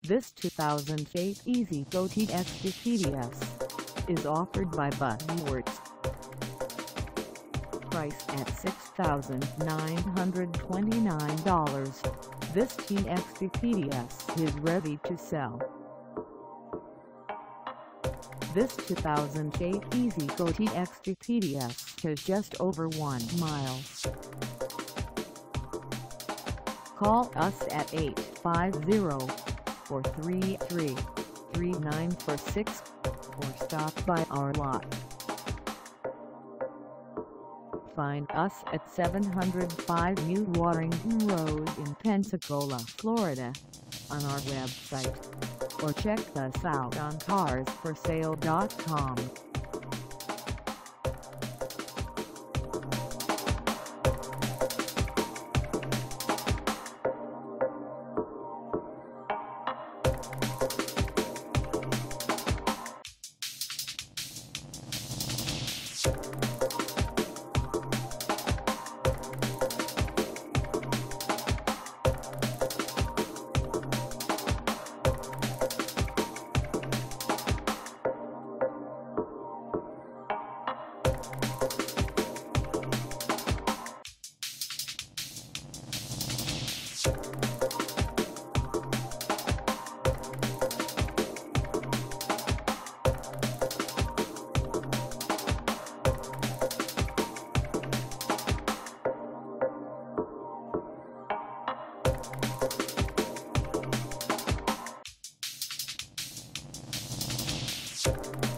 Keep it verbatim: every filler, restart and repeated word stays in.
This two thousand eight E-Z-GO T X T P D S is offered by BuggyWorx. Priced at six thousand nine hundred twenty-nine dollars, this T X T P D S is ready to sell. This two thousand eight E-Z-GO T X T P D S has just over one mile. Call us at eight five zero, four three three, three nine four six or stop by our lot. Find us at seven oh five New Warrington Road in Pensacola, Florida, on our website, or check us out on cars for sale dot com. You